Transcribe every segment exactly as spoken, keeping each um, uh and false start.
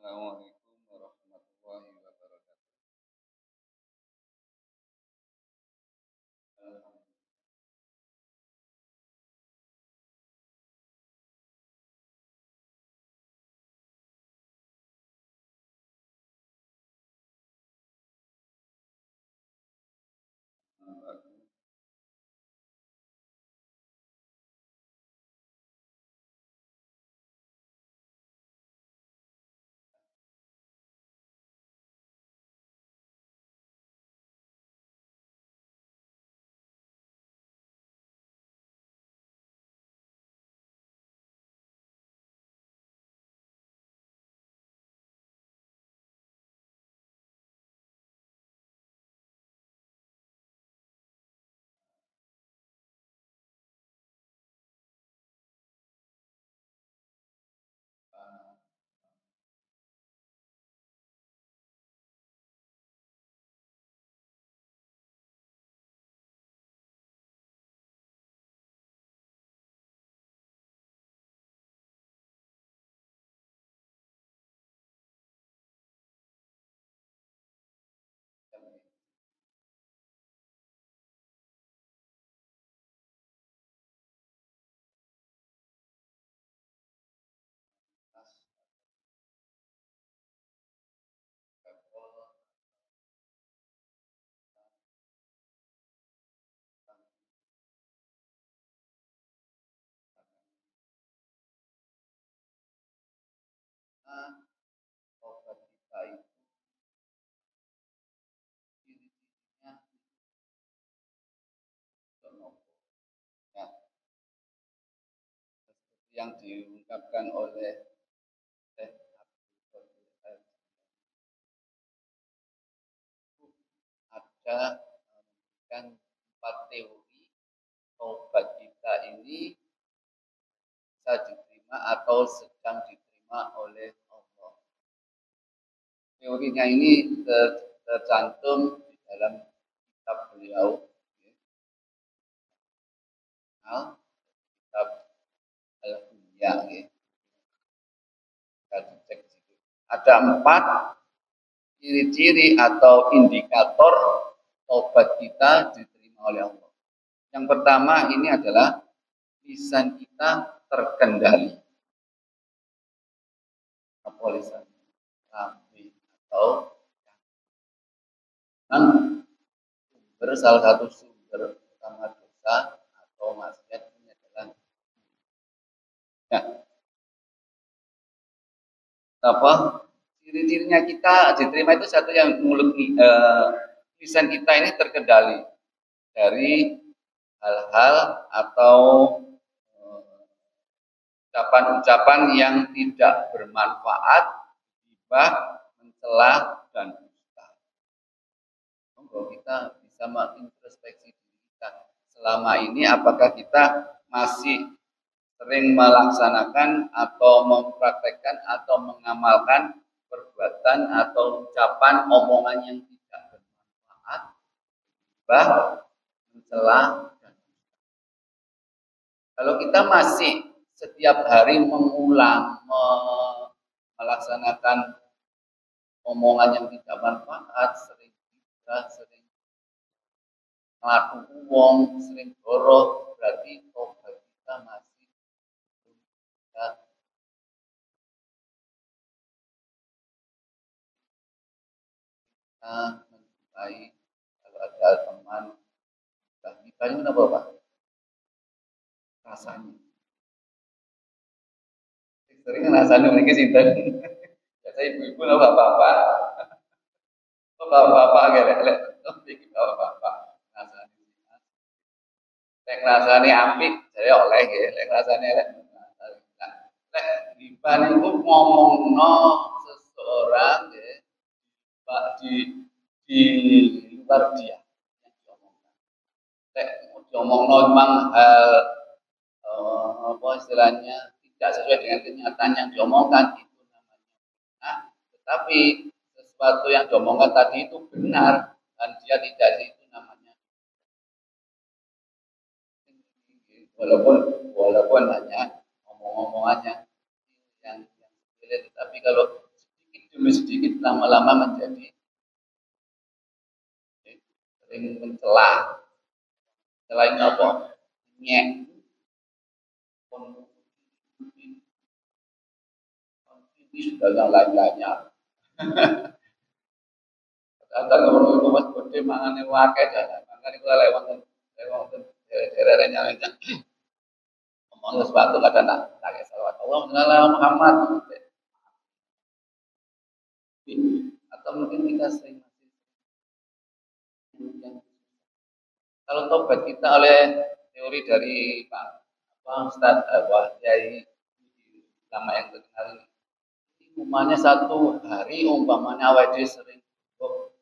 Assalamualaikum warahmatullahi wabarakatuh. Alhamdulillah. Nah, obat kita itu ciri-cirinya Donopo. Ya, seperti yang diungkapkan oleh Syekh Abdul Qadir ada memberikan empat teori obat kita ini bisa diterima atau sedang diterima oleh Allah. Teorinya ini ter, tercantum di dalam kitab beliau, ya. Kitab Al-Bunya, ya. Kita dicek di situ. Ada empat ciri-ciri atau indikator obat kita diterima oleh Allah. Yang pertama ini adalah lisan kita terkendali. Apa lisan? Lambe atau yang sumber, salah satu sumber utama dosa atau maksiat ini adalah ya. Apa? Ciri-cirinya kita diterima itu satu yang mulut eh, lisan kita ini terkendali dari hal-hal atau ucapan-ucapan yang tidak bermanfaat, hibah, mencela dan dusta. Kalau kita bisa mengintrospeksi diri kita selama ini, apakah kita masih sering melaksanakan atau mempraktekkan atau mengamalkan perbuatan atau ucapan omongan yang tidak bermanfaat, hibah, mencela dan dusta. Kalau kita masih setiap hari mengulang melaksanakan omongan yang tidak bermanfaat, sering juga sering ngadu uang, sering goroh, berarti obat kita masih belum bisa kita mencintai. Kalau ada teman, hibahnya apa Pak? Rasanya. Sering rasanya mereka sinten. Biasa ibu-ibu lah bapak-bapak. Oh bapak-bapak gelek lek. Oh iki bapak-bapak. Rasane. Lek rasane apik jare oleh nggih, lek rasane elek. Lek gibah niku ngomongno seseorang nggih, Pak di di luar dia yang diomongkan. Lek diomongno memang hal eh, apa istilahnya tidak sesuai dengan kenyataan yang diomongkan itu namanya nah, tetapi sesuatu yang diomongkan tadi itu benar dan dia tidak itu namanya walaupun walaupun hanya omong-omongannya yang yang sepele, tetapi kalau sedikit demi sedikit lama-lama menjadi sering mencela. Selain apa? Nyek. Ini sudah yang lain-lainnya. Kadang kalau itu mas bode mangan yang wakai jalan, makanya kalau lewat lewat daerah-daerahnya aja. Ngomong sesuatu kadang nak tak salawat Allah Muhammad. Atau mungkin kita sering kalau tobat kita oleh teori dari Pak Pak Ustadz Wah Kiai lama yang terkenal ini, umpamanya satu hari umpamanya awal sering oh,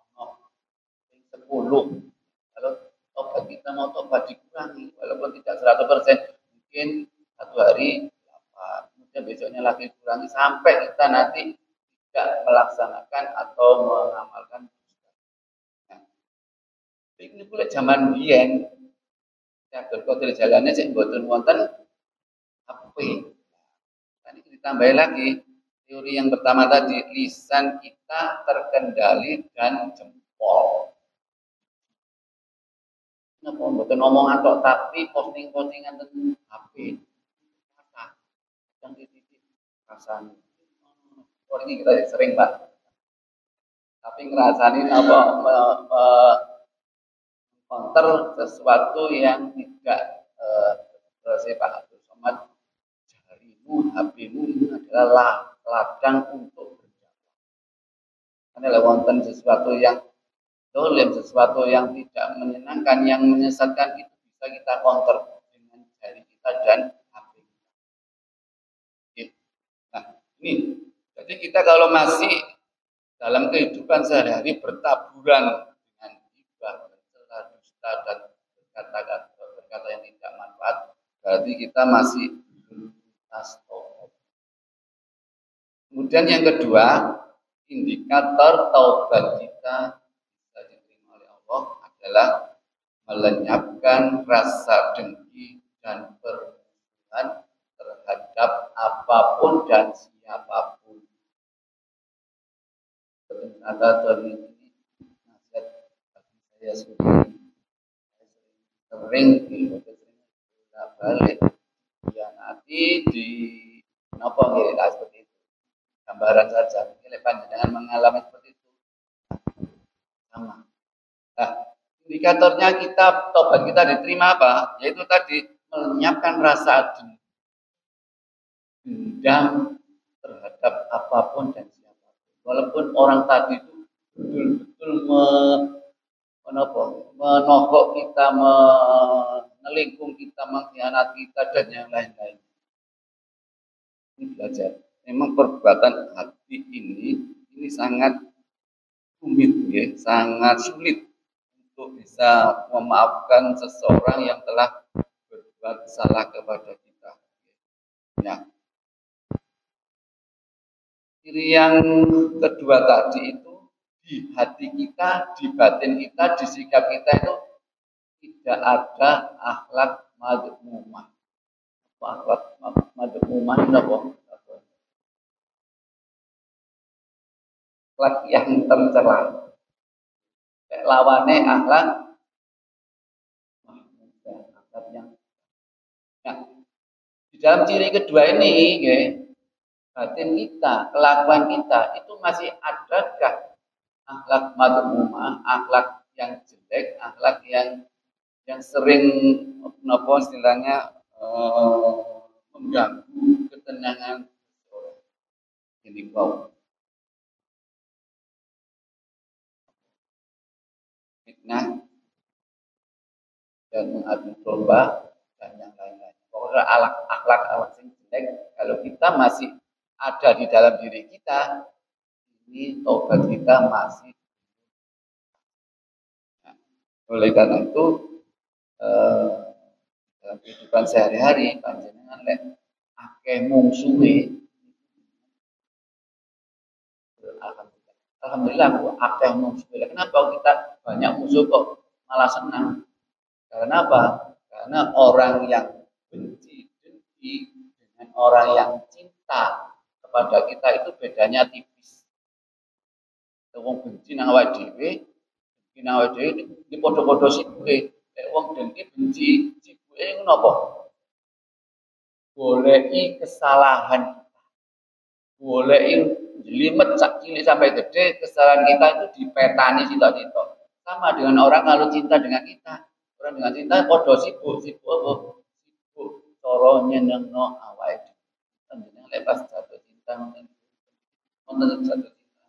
sepuluh, kalau tobat kita mau tobat dikurangi walaupun tidak seratus persen, mungkin satu hari delapan, kemudian besoknya lagi kurangi sampai kita nanti tidak melaksanakan atau mengamalkan. Ini pula zaman biyen Abdul Qadir jalannya sih mboten wonten H P. Tadi ditambah lagi teori yang pertama tadi, lisan kita terkendali dan jempol. Napa mboten ngomong atok tapi posting-postingan tentang H P. Kata yang titik rasane. Oh ini kita sering Pak. Tapi ngerasain apa me, me, counter sesuatu yang tidak eh, Pak Abdul Somad, jarimu, H P-mu ini adalah ladang untuk berjamaah. Karena wonten sesuatu yang dolim, sesuatu yang tidak menyenangkan, yang menyesatkan, itu bisa kita counter dengan jari kita dan H P kita. Nah ini, jadi kita kalau masih dalam kehidupan sehari-hari bertaburan dengan ibadah, dan berkata-kata berkata yang tidak manfaat, berarti kita masih belum tuntas taubat. Kemudian yang kedua, indikator taubat kita bisa diterima oleh Allah adalah melenyapkan rasa dengki dan permusuhan terhadap apapun dan siapapun. Ternyata dari ini nasihat saya sendiri sering tidak balik ya nanti di apa nggih seperti itu gambaran saja ini panjenengan mengalami seperti itu sama. Nah indikatornya kita tobat kita diterima apa, yaitu tadi melenyapkan rasa dendam terhadap apapun dan siapapun, walaupun orang tadi itu betul-betul me Menopo, menohok kita, menelingkung kita, mengkhianati kita dan yang lain-lain. Ini belajar. Memang perbuatan hati ini ini sangat rumit, ya, sangat sulit untuk bisa memaafkan seseorang yang telah berbuat salah kepada kita. Nah, ciri yang kedua tadi itu, di hati kita, di batin kita, di sikap kita itu tidak ada akhlak madhumumah. Akhlak madhumumah itu apa? Akhlak yang tercela. Lawannya akhlak akhlak yang. Nah, di dalam ciri kedua ini, ya, batin kita, kelakuan kita itu masih adakah akhlak madhumumah, akhlak yang jelek, akhlak yang yang sering apa istilahnya eh, mengganggu ketenangan orang. Ini wow. Fitnah dan mengadu domba dan yang lain-lain. Pokoknya akhlak akhlak akhlak yang jelek kalau kita masih ada di dalam diri kita, ini taubat kita masih. Nah, oleh karena itu eh, dalam kehidupan sehari-hari panjenengan lek akeh mungsuhe, alhamdulillah, alhamdulillah aku akeh mungsuhe. Kenapa kita banyak musuh kok malah senang? Karena apa? Karena orang yang benci dengki dengan orang yang cinta kepada kita itu bedanya tipis. wong benci nang awake dhewe, benci nang awake dhewe di padha-padha sibuke. Nek wong dengki benci sibuke ngono apa? Goleki kesalahan, goleki jelimet sak cilik sampai gede, kesalahan kita itu dipetani sitok-sitok. Sama dengan orang kalau cinta dengan kita, orang dengan cinta padha sibuk, sibuk apa? Sibuk cara nyenengno awake dhewe. Panjenengan lek pas jatuh cinta ngoten. Wonten jatuh cinta.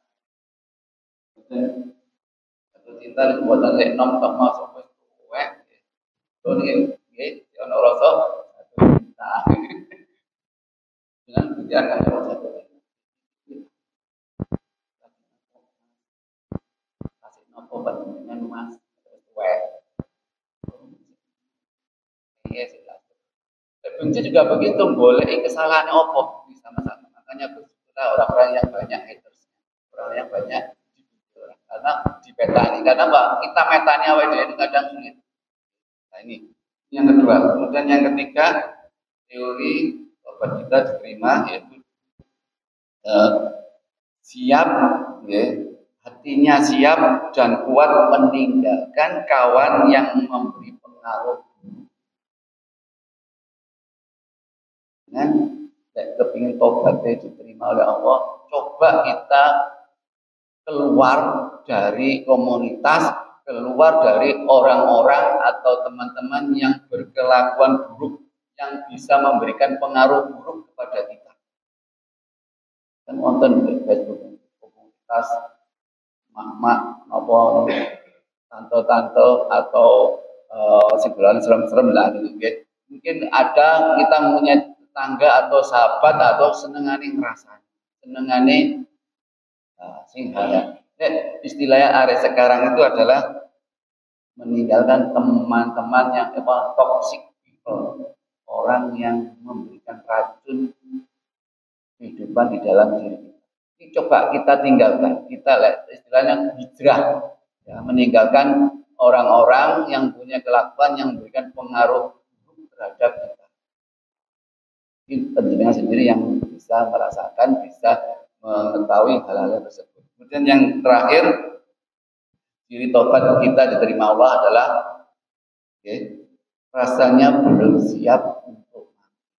Jatuh cinta itu buatan lek nom tok masuk wis tuwek. To niki nggih ana rasa jatuh cinta. Dengan biar kan jatuh cinta. Kasih nopo panjenengan Mas tuwek. Iya sih. Benci juga begitu, boleh kesalahan opo sama-sama. Makanya bersikulah orang-orang yang banyak haters, orang yang banyak karena dipetani. Karena Mbak, kita metani awal itu kadang sulit. Nah ini yang kedua. Kemudian yang ketiga, teori obat kita diterima yaitu eh, siap, ya, hatinya siap dan kuat meninggalkan kawan yang memberi pengaruh. Dengan kepingin tobatnya diterima oleh Allah, coba kita keluar dari komunitas, keluar dari orang-orang atau teman-teman yang berkelakuan buruk, yang bisa memberikan pengaruh buruk kepada kita. Dan nonton di Facebook komunitas mak-mak, apa tante-tante atau uh, sebulan serem-serem lah gitu. Mungkin ada kita punya tangga atau sahabat atau senengane ngerasa senengane nah, sing halal. Istilahnya area sekarang itu adalah meninggalkan teman-teman yang apa toxic people, orang yang memberikan racun kehidupan di dalam diri kita. Ini coba kita tinggalkan, kita istilahnya hijrah, ya, meninggalkan orang-orang yang punya kelakuan yang memberikan pengaruh terhadap kita. Penjenengan sendiri yang bisa merasakan, bisa mengetahui hal-hal tersebut. Kemudian yang terakhir, ciri tobat kita diterima Allah adalah okay, rasanya belum siap untuk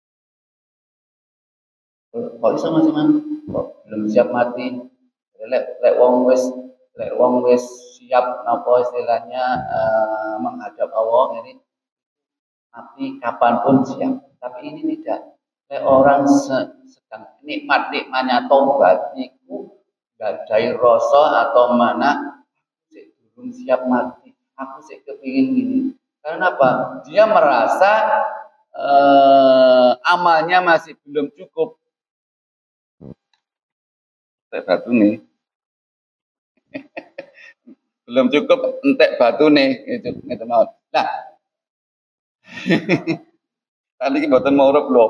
mati. Kok bisa masih mati? Kok belum siap mati? Lek lek wong wis lek wong wis siap napa istilahnya uh, menghadap Allah ini mati kapanpun siap. Tapi ini tidak. Orang sedang nikmat-nikmatnya tobat itu gadai rasa atau mana sik belum siap mati, aku sik kepingin gini. Karena apa? Dia merasa eh, amalnya masih belum cukup. Entek batu nih. Belum cukup entek batu nih, itu itu mau. Nah. Tadi kita mboten maurup loh.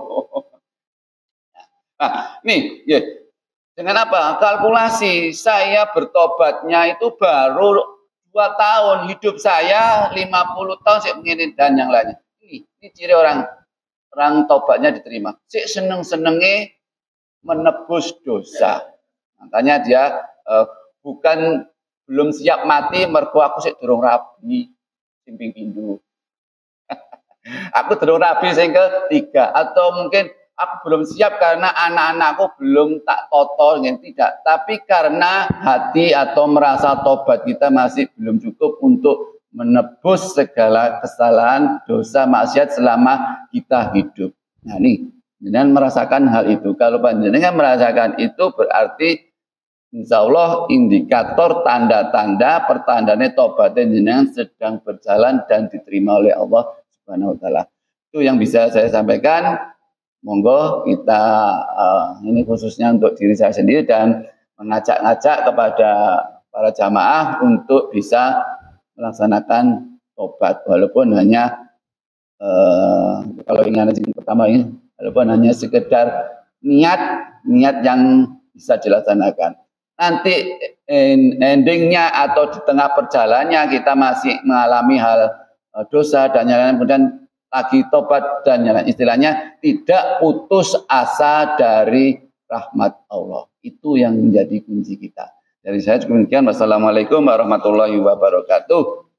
Nah, nih, ya. Dengan apa? Kalkulasi saya bertobatnya itu baru dua tahun, hidup saya lima puluh tahun saya begini dan yang lainnya. Ini, ini ciri orang orang tobatnya diterima. Sik seneng-senenge menebus dosa. Makanya dia eh, bukan belum siap mati mergo aku sik durung rabi simping pindu. Aku durung rabi sing ketiga atau mungkin aku belum siap karena anak-anakku belum tak toto, tidak. Tapi karena hati atau merasa tobat kita masih belum cukup untuk menebus segala kesalahan, dosa, maksiat selama kita hidup. Nah ini, jangan merasakan hal itu. Kalau panjenengan merasakan itu berarti insya Allah indikator tanda-tanda pertandanya tobat jenengan sedang berjalan dan diterima oleh Allah Subhanahu wa taala. Itu yang bisa saya sampaikan. Monggo kita uh, ini khususnya untuk diri saya sendiri dan mengajak-ngajak kepada para jamaah untuk bisa melaksanakan tobat walaupun hanya uh, kalau ingat yang pertama ini walaupun hanya sekedar niat niat yang bisa dilaksanakan. Nanti endingnya atau di tengah perjalanannya kita masih mengalami hal uh, dosa dan lain-lain kemudian lagi tobat dan yang istilahnya tidak putus asa dari rahmat Allah. Itu yang menjadi kunci kita. Jadi Dari saya cukup demikian. Wassalamualaikum warahmatullahi wabarakatuh.